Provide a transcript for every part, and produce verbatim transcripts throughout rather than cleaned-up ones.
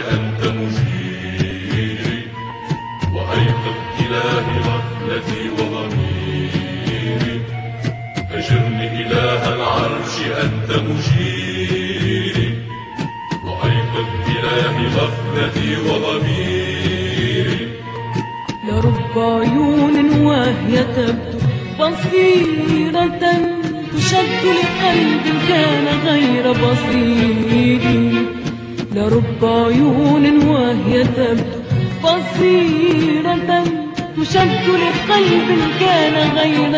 أنت مجيري، وأيقظ إلهي غفلتي وضميري. أجرني إله العرش أنت مجيري، وأيقظ إلهي غفلتي وضميري. لرب عيون وهي تبدو بصيرة تشد لقلب كان غير بصير. لرب عيون وهي تبدو بصيرة تشد لقلب كان غير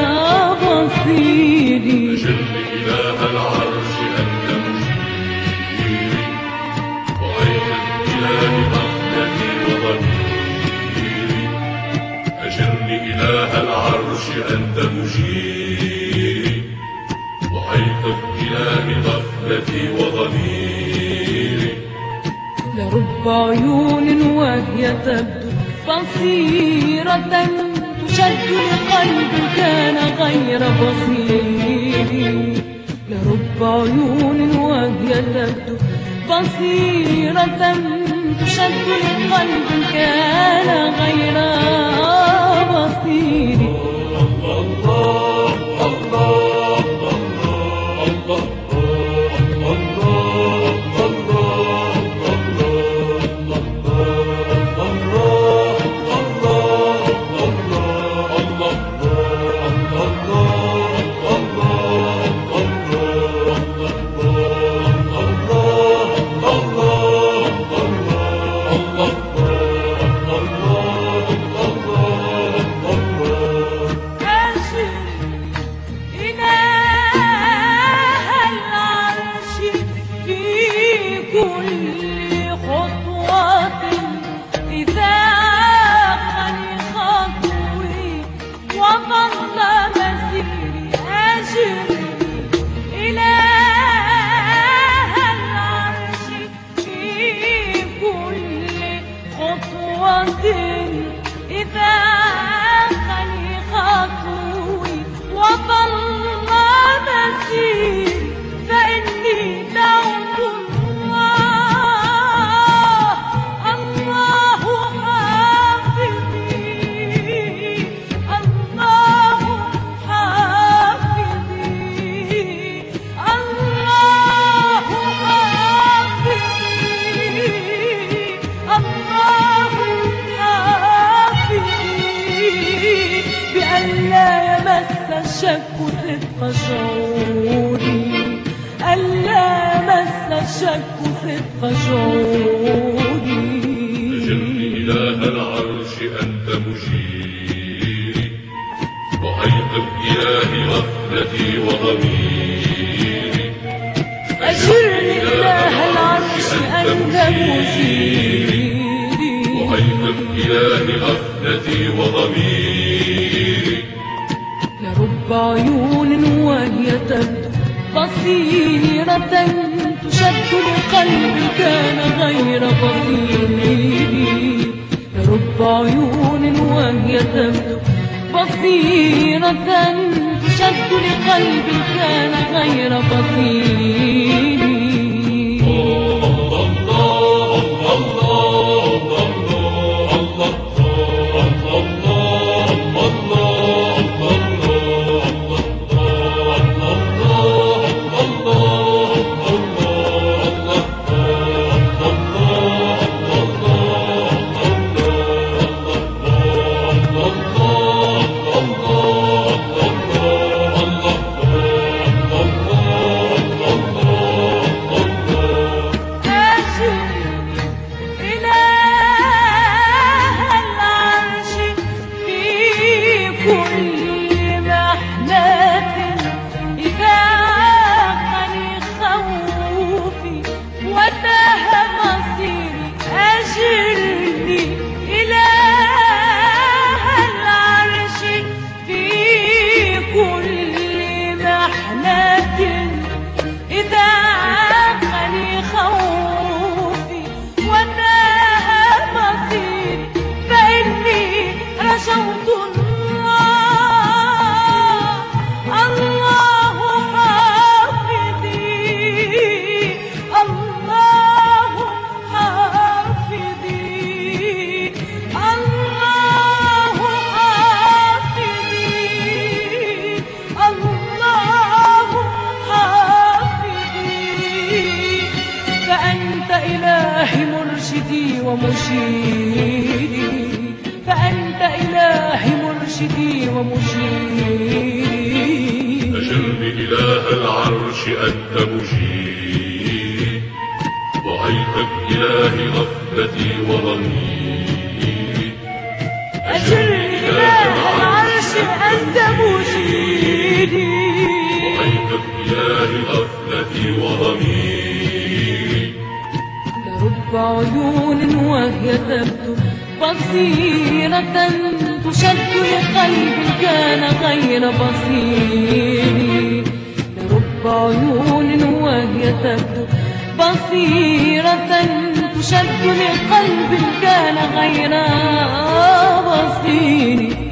بصير. أجرني إله العرش أنت مجيري، وأيقظ إلهي غفلتي وضميري. أجرني إله العرش أنت مجيري، وأيقظ إلهي غفلتي وضميري. لرب عيون وهي تبدو بصيرة تشد لقلب كان غير بصير. لرب عيون وهي تبدو بصيرة تشد لقلب كان غير بصير. الله الله الله الشك صدق شعوري، ألا مس الشك صدق شعوري. أجرني إله العرش أنت مجيري، وأيقظ إلهي غفلتي وضميري. أجرني إله العرش أنت مجيري، وأيقظ إلهي غفلتي وضميري. لرب عيون وهي تبدو بصيرة تشد لقلب كان غير بصير. لرب عيون وهي تبدو بصيرة تشد لقلب كان غير بصير. مرشدي ومشيري، فأنت إلهي مرشدي ومشيري. أجرني إله العرش أنت مجيري، وأيقظ إلهي غفلتي وضميري. أجرني إله العرش أنت مجيري، وأيقظ إلهي غفلتي وضميري. لرب عيون وهي تبدو بصيرة تشد لقلب كان غير بصير. لرب عيون وهي تبدو بصيرة تشد لقلب كان غير بصير.